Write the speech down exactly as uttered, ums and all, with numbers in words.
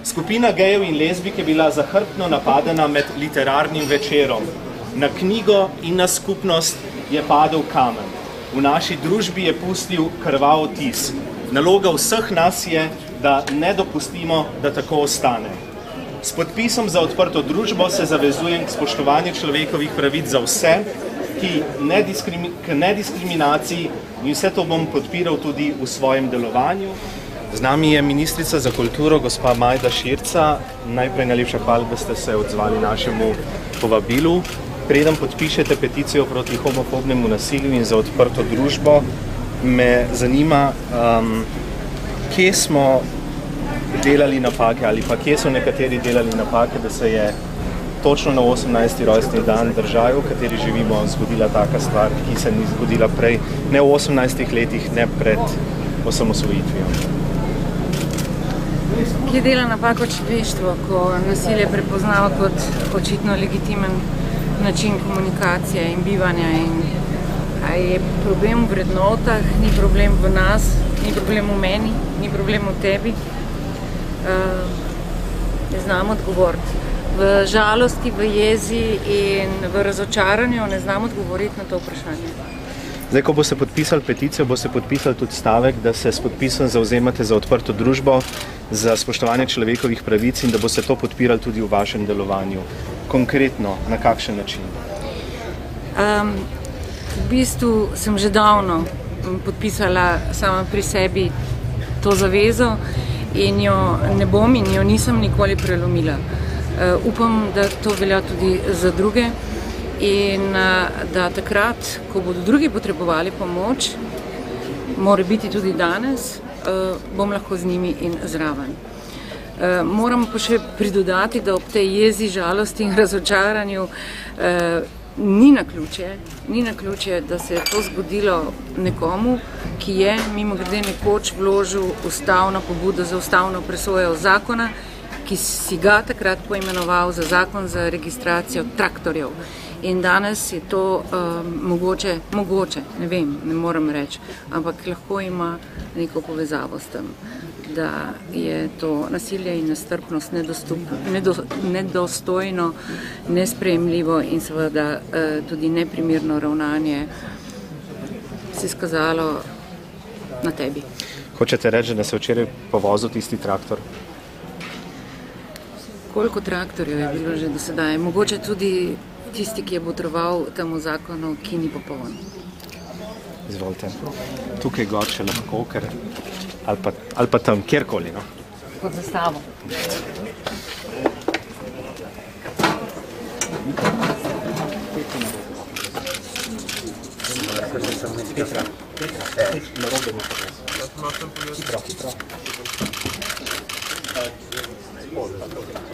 Skupina gejev in lezbik je bila zahrbtno napadena med literarnim večerom. Na knjigo in na skupnost je padel kamen. V naši družbi je pustil krvav odtis. Naloga vseh nas je, da ne dopustimo, da tako ostane. S podpisom za odprto družbo se zavezujem k spoštovanju človekovih pravic za vse, ki nediskrimi, k nediskriminaciji, in vse to bom podpiral tudi v svojem delovanju. Z nami je ministrica za kulturo, gospa Majda Širca. Najprej najlepša hvala, da ste se odzvali našemu povabilu. Preden podpišete peticijo proti homofobnemu nasilju in za odprto družbo, me zanima, um, kje smo delali napake ali pa kje so nekateri delali napake, da se je točno na osemnajsti rojstni dan državi, v kateri živimo, zgodila taka stvar, ki se ni zgodila prej, ne v osemnajstih letih, ne pred osamosvojitvijo. Kje dela napako človeštvo, ko nasilje prepoznava kot očitno legitimen način komunikacije in bivanja, in a je problem v vrednotah, ni problem v nas, ni problem v meni, ni problem v tebi. Uh, ne znam odgovoriti. V žalosti, v jezi in v razočaranju ne znam odgovoriti na to vprašanje. Zdaj, ko boste podpisali peticijo, boste podpisali tudi stavek, da se s podpisom zauzemate za odprto družbo, za spoštovanje človekovih pravic in da boste to podpirali tudi v vašem delovanju. Konkretno, na kakšen način? Um, v bistvu sem že davno podpisala sama pri sebi to zavezo in jo ne bom in jo nisem nikoli prelomila. Uh, upam, da to velja tudi za druge in uh, da takrat, ko bodo drugi potrebovali pomoč, mora biti tudi danes, uh, bom lahko z njimi in zraven. Uh, moram pa še pridodati, da ob tej jezi, žalosti in razočaranju uh, ni naključje, ni naključje, da se je to zgodilo nekomu, ki je mimogrede nekoč vložil ustavno pobudo za ustavno presojo zakona, ki si ga takrat poimenoval za zakon za registracijo traktorjev. In danes je to um, mogoče, mogoče, ne vem, ne moram reči, ampak lahko ima neko povezavo s tem, da je to nasilje in nestrpnost nedo, nedostojno, nesprejemljivo in seveda uh, tudi neprimerno ravnanje se skazalo na tebi. Hočete reči, da se včeraj povozil tisti traktor? Koliko traktorjev je bilo že do sedaj? Mogoče tudi tisti, ki je botroval temu zakonu, ki ni popoln. Izvolite. Tukaj gor še lahko, ker, ali, pa, ali pa tam, kjerkoli. No? Pod zastavo. Petra, Petra, narobe mi pa. Hitro, hitro.